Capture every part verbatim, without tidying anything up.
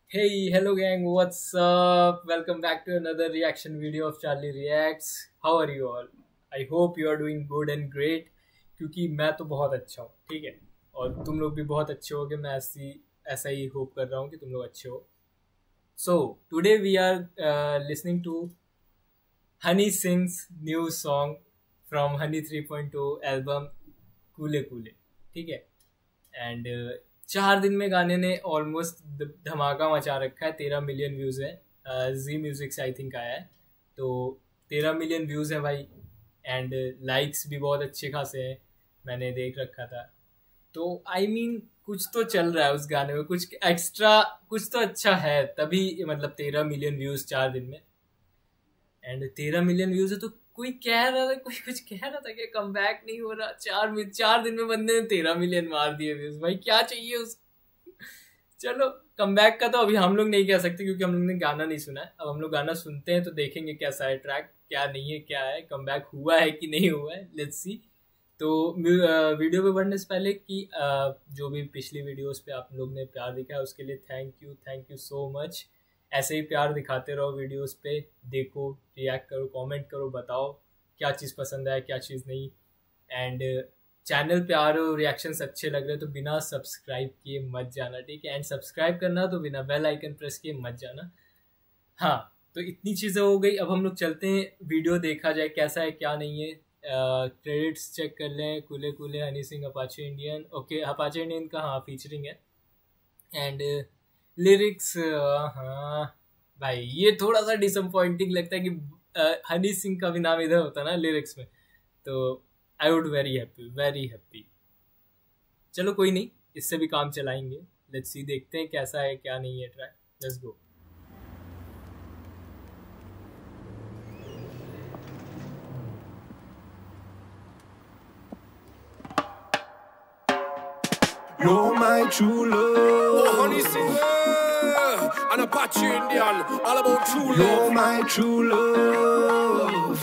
Hey, hello gang, what's up? Welcome back to another reaction video of Charlie Reacts. How are you all? I hope you are doing good and great क्योंकि मैं तो बहुत अच्छा हूँ, ठीक है? और तुम लोग भी बहुत अच्छे होगे, मैं ऐसी ऐसा ही होप कर रहा हूँ कि तुम लोग अच्छे हो. So, today we are uh, listening to Honey Singh's new song from Honey three point O album कूले कूले, ठीक है? एंड uh, चार दिन में गाने ने ऑलमोस्ट धमाका मचा रखा है. तेरह मिलियन व्यूज़ है. जी म्यूज़िक से आई थिंक आया है, तो तेरह मिलियन व्यूज़ है भाई. एंड लाइक्स भी बहुत अच्छे खासे हैं, मैंने देख रखा था. तो आई I मीन mean, कुछ तो चल रहा है उस गाने में, कुछ एक्स्ट्रा, कुछ तो अच्छा है, तभी मतलब तेरह मिलियन व्यूज़ चार दिन में. एंड तेरह मिलियन व्यूज़ है तो कोई कह रहा था, कोई कुछ कह रहा था कि कम बैक नहीं हो रहा. चार चार दिन में बंदे ने तेरह मिलियन मार दिए व्यूज. भाई क्या चाहिए उस. चलो कम बैक का तो अभी हम लोग नहीं कह सकते क्योंकि हम लोग ने गाना नहीं सुना है. अब हम लोग गाना सुनते हैं तो देखेंगे कैसा है ट्रैक, क्या नहीं है, क्या है, कम बैक हुआ है कि नहीं हुआ है. Let's see. तो वीडियो पे बढ़ने से पहले कि जो भी पिछली वीडियोस पे आप लोग ने प्यार दिखा है उसके लिए thank you thank you so much. ऐसे ही प्यार दिखाते रहो वीडियोस पे, देखो, रिएक्ट करो, कमेंट करो, बताओ क्या चीज़ पसंद है, क्या चीज़ नहीं. एंड चैनल पे आ रहे हो, रिएक्शंस अच्छे लग रहे तो बिना सब्सक्राइब किए मत जाना, ठीक है? एंड सब्सक्राइब करना तो बिना बेल आइकन प्रेस किए मत जाना. हाँ, तो इतनी चीज़ें हो गई. अब हम लोग चलते हैं, वीडियो देखा जाए कैसा है क्या नहीं है. क्रेडिट्स चेक कर लें. कूले कूले, Honey Singh, Apache Indian. Okay, Apache Indian का हाँ फीचरिंग है. एंड लिरिक्स, हाँ भाई ये थोड़ा सा डिसअपॉइंटिंग लगता है कि हनी सिंह का भी नाम इधर होता ना लिरिक्स में, तो I would very happy, very happy. चलो कोई नहीं, इससे भी काम चलाएंगे. लेट्स सी, देखते हैं कैसा है क्या नहीं है track. Let's go. You're my true love. Oh, Honey Singer and Apache Indian, all about true love. You're my true love.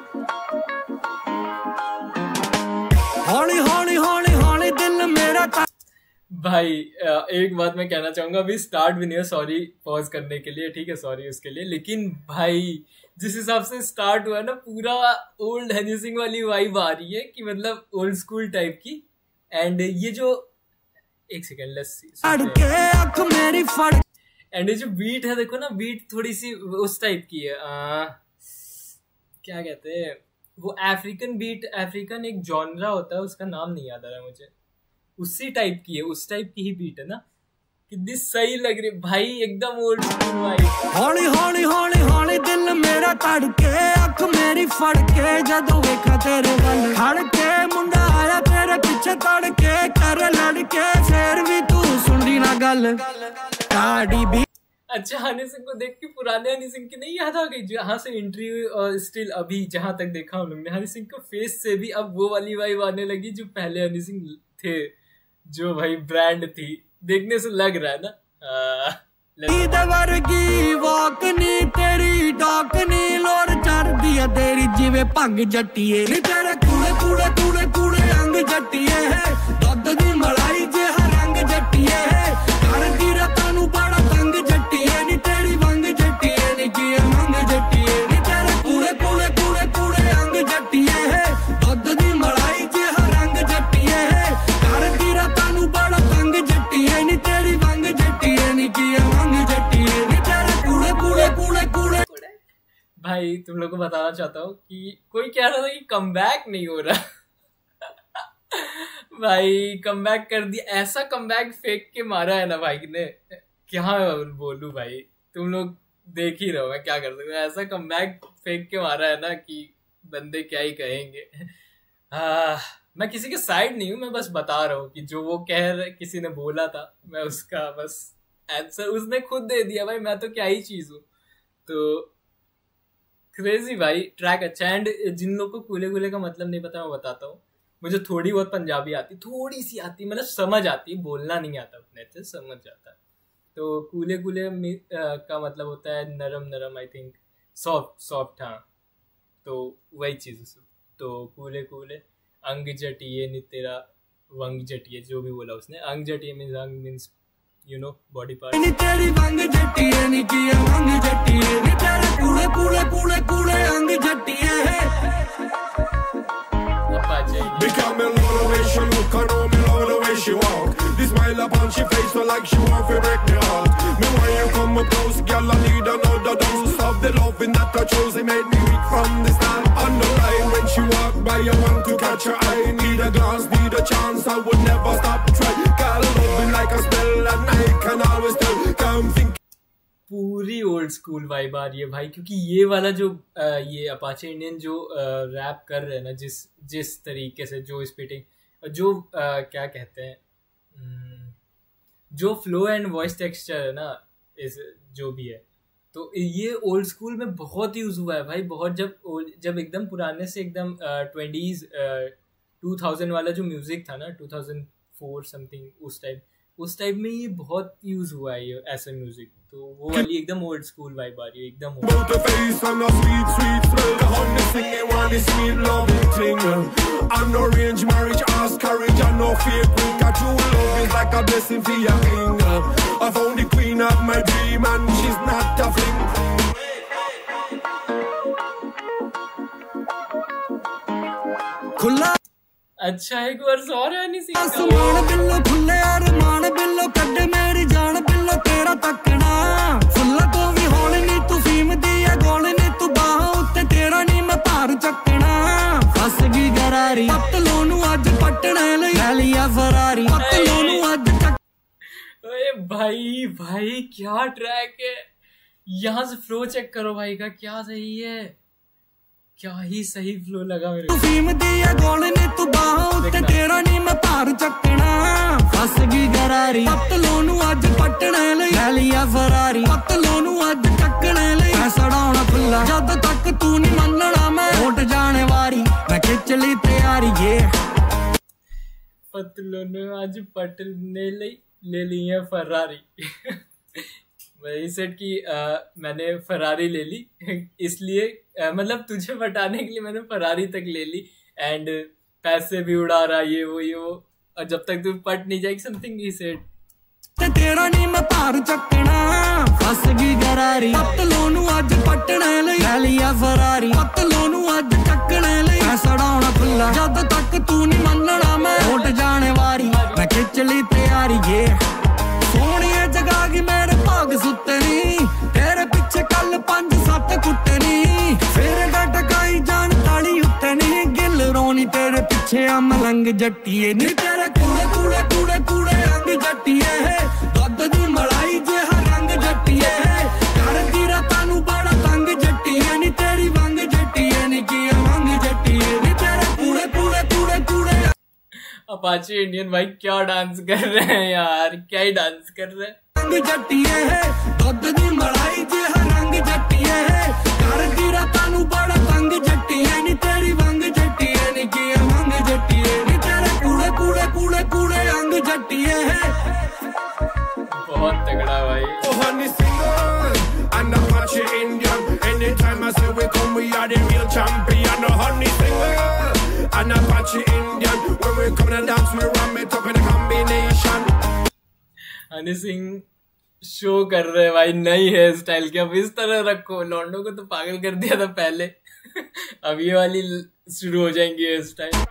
हौली हौली हौली हौली दिल मेरा. भाई एक बात मैं कहना चाहूंगा, अभी स्टार्ट भी नहीं है, सॉरी पॉज करने के लिए, ठीक है, सॉरी उसके लिए. लेकिन भाई जिस हिसाब से स्टार्ट हुआ ना, पूरा ओल्ड हनी सिंह वाली वाइब आ रही है कि मतलब ओल्ड स्कूल टाइप की. एंड ये जो एक सेकेंड लेट्स एंड ये जो बीट है देखो ना, बीट थोड़ी सी उस टाइप की है. आ, क्या कहते हैं वो, अफ्रीकन बीट, अफ्रीकन एक जॉनरा होता है, उसका नाम नहीं याद आ रहा मुझे. उसी टाइप की है, उस टाइप की ही बीट है ना. कितनी सही लग रही भाई, एकदम ओल्ड स्कूल वाइब. हौली हौली हौली हौली दिल मेरा तड़के, अख मेरी फड़के, जदों वेखा तेरे वल खड़के, मुंडा आया तेरे पीछे तड़के, कर लड़के, फिर भी तू सुनदी ना गल. ताड़ी भी अच्छा, हनी सिंह को देख के पुराने हनी सिंह की नहीं याद आ गई? जहाँ से इंटरव्यू और स्टिल अभी जहां तक देखा हम लोग ने, हनी सिंह को फेस से भी अब वो वाली वाइब आने लगी जो पहले हनी सिंह थे, जो भाई ब्रांड थी. देखने से लग रहा है ना. वर्गी वॉकनी तेरी डॉकनी लोर चढ़ दिया तेरी जिवे भंग जट्टिए, नी तेरे कूड़े कूड़े कूड़े कूड़े अंग जट्टिए है, दुध दी मलाई जिहा रंग जट्टिए है, कर दी रातां नूं बड़ा तंग जट्टिए, नी तेरी वंग जट्टिए, नी की मंग जट्टिए, नी तेरे कूड़े कूड़े कूड़े कूड़े अंग जट्टिए है, दुध दी मलाई जिहा रंग जट्टिए है, कर दी रातां नूं बड़ा तंग जट्टिए, नी तेरी वंग जट्टिए, नी की मंग जट्टिए, नी तेरे कूड़े कूड़े कूड़े कूड़े. भाई तुम लोग को बताना चाहता हूँ कि कोई कह रहा था कि कम बैक नहीं हो रहा. भाई कम बैक कर दिया, ऐसा कम बैक फेंक के मारा है ना भाई ने, क्या बोलूं भाई. तुम लोग देख ही रहो, मैं क्या कर सकता हूँ. ऐसा कम बैक फेंक के मारा है ना कि बंदे क्या ही कहेंगे. आ, मैं किसी के साइड नहीं हूँ, मैं बस बता रहा हूँ कि जो वो कह रहे, किसी ने बोला था, मैं उसका बस आंसर उसने खुद दे दिया. भाई मैं तो क्या ही चीज हूँ. तो क्रेजी भाई, ट्रैक अच्छा. एंड जिन लोगों को कूले कूले का मतलब नहीं पता, मैं बताता हूँ. मुझे थोड़ी बहुत पंजाबी आती, थोड़ी सी आती, मतलब समझ आती, बोलना नहीं आता उतने अच्छे, समझ जाता. तो कूले कूले का मतलब होता है नरम नरम, आई थिंक सॉफ्ट सॉफ्ट. हाँ, तो वही चीज़. तो कूले कूले अंग जटिए नी तेरा वंग जटिए, जो भी बोला उसने. अंग जटिए मीन्स अंग means you know body part. नी तेरी वंग जट्टिए नी की वंग जट्टिए नी तेरे कूड़े कूड़े कूड़े कूड़े अंग जट्टिए Become me love the way she look, I know me love the way she walk. The smile upon she face so like she want to break me heart. Me when you come up close, girl, I need another dose of the loving that I chose. It made me weak from the start. On the line when she walk by, I want to catch her eye. Need a glance, need a chance, I would never stop to try. Girl, loving like a spell, and I can always tell. Come think. पूरी old school vibe आ रही है भाई, क्योंकि ये वाला जो आ, ये अपाचे इंडियन जो रैप कर रहे हैं ना, जिस जिस तरीके से जो स्पीटिंग जो आ, क्या कहते हैं, जो फ्लो एंड वॉइस टेक्सचर है ना, इस जो भी है, तो ये ओल्ड स्कूल में बहुत यूज हुआ है भाई। बहुत जब जब एकदम पुराने से एकदम ट्वेंटीज टू थाउजेंड वाला जो म्यूजिक था ना, टू थाउजेंड फोर समथिंग, उस टाइम उस टाइप में ये बहुत यूज हुआ है ये ऐसा म्यूजिक। तो वो वाली एकदम ओल्ड स्कूल वाइब आ रही है एकदम। I'm no arranged marriage, ask courage, and no fake quick. A true love is like a blessing for your king. I found the queen of my dream, and she's not a fling. खुला अच्छा एक वर्ष और है नहीं सीखा। आसमान बिल्लो खुले अरमान बिल्लो कड्डे मेरी जान बिल्लो तेरा तकना फुल्ला तो भी होल नी तू फीम दी है गोल नी तू बाह उत्ते तेरा नी मैं भार चकना फस गई गरारी पतलोनू अज पटने ले लिया फरारी पतलोनू अज चक। अरे भाई भाई क्या ट्रैक है, यहाँ से फ्लो चेक करो भाई का, क्या सही है, क्या ही सही फ्लो लगा मेरे को। फीम दी है गोल नी तू बाह उत्ते तेरा नी मैं भार चकना फस गई गरारी पतलोनू अज पटने ले लिया फरारी पतलोनू अज चकने ले सड़ाउना खुला जद तक तू नहीं मनना मैं उठ जाने वारी मैं खिंच ली तैयारी ये पतलोनू आज पटने ले ले ली है फरारी। वही सेट की आ, मैंने फरारी ले ली इसलिए आ, मतलब तुझे बटाने के लिए मैंने फरारी तक ले ली, एंड पैसे भी उड़ा रहा ये वो ये वो, और जब तक तू पट नहीं जाएगी समथिंग ही सेट तेरा नी मैं भार चकना फस गई गरारी पतलोनू अज पटने ले लिया फरारी पतलोनू अज चकने ले सड़ाउना खुला जद तक तू नहीं मनना मैं उठ जाने वारी मैं खिंच ली तैयारी ये सोनिए जगा गई मेरे भाग सुतनी तेरे पीछे कल पंज सत्त कुटनी फिर टकाई जान ताली उतनी गिल रोनी तेरे पीछे अमलंग जट्टिए नी तेरे कूड़े कूड़े कूड़े कूड़े अंग जट्टिए दुध दी मलाई जे रंग जट्टिए कर दी रातां बड़ा तंग जट्टिए नी तेरी वंग जट्टिए नी की वंग जट्टिए नी तेरे कूड़े कूड़े कूड़े कूड़े। अपाचे इंडियन भाई क्या डांस कर रहे हैं यार, क्या ही डांस कर रहे हैं। रंग जट्टिए दुध दी मलाई जे रंग जट्टिए कर दी रातां बड़ा तंग जट्टिए नी तेरी वंग जट्टिए नी की वंग जट्टिए नी तेरे कूड़े कूड़े कूड़े कूड़े अंग जट्टिए। बहुत तगड़ा भाई। Oh honey single and Apache Indian. Anytime I say we come, we are the real champion. Oh honey single and Apache Indian. When we come and dance, we ram it up in a combination. Honey Singh show कर रहे हैं भाई नई hair style की, अब इस तरह रखो, लॉन्डो को तो पागल कर दिया था पहले अब ये वाली शुरू हो जाएंगी हेयर स्टाइल।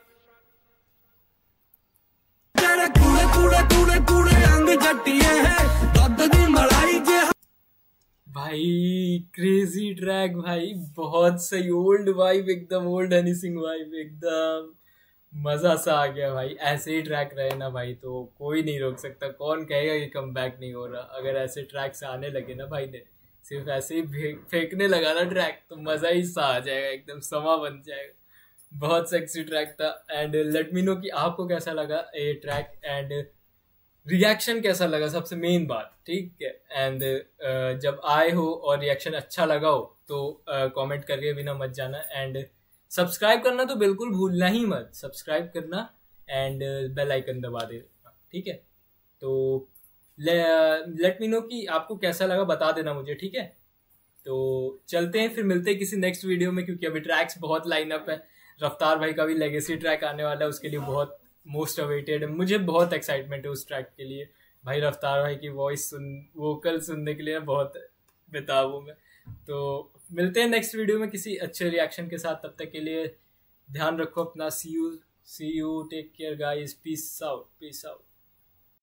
तेरे कूड़े कूड़े कूड़े कूड़े अंग जट्टिए दुध दी मलाई जे भाई क्रेजी ट्रैक भाई, बहुत सही ओल्ड वाइब, एकदम ओल्ड हनी सिंह वाइब, एकदम मजा सा आ गया भाई। ऐसे ही ट्रैक रहे ना भाई तो कोई नहीं रोक सकता, कौन कहेगा कि कम बैक नहीं हो रहा। अगर ऐसे ट्रैक से आने लगे ना भाई ने, सिर्फ ऐसे ही फेंकने लगा ना ट्रैक, तो मजा ही सा आ जाएगा, एकदम समा बन जाएगा। बहुत सेक्सी ट्रैक था, एंड लेट मी नो कि आपको कैसा लगा ये ट्रैक, एंड रिएक्शन कैसा लगा, सबसे मेन बात, ठीक है। एंड uh, जब आए हो और रिएक्शन अच्छा लगा हो तो कमेंट uh, करके बिना मत जाना, एंड सब्सक्राइब करना तो बिल्कुल भूलना ही मत, सब्सक्राइब करना एंड बेल आइकन दबा देना, ठीक है। तो लेट मी नो कि आपको कैसा लगा, बता देना मुझे, ठीक है। तो चलते हैं, फिर मिलते हैं किसी नेक्स्ट वीडियो में, क्योंकि अभी ट्रैक्स बहुत लाइन अप है। रफ्तार भाई का भी लेगेसी ट्रैक आने वाला है, उसके लिए बहुत मोस्ट अवेटेड है, मुझे बहुत एक्साइटमेंट है उस ट्रैक के लिए। भाई रफ्तार भाई की वॉइस सुन वोकल सुनने के लिए बहुत बेताब हूँ मैं। तो मिलते हैं नेक्स्ट वीडियो में किसी अच्छे रिएक्शन के साथ, तब तक के लिए ध्यान रखो अपना। See you see you take care guys, peace out peace out.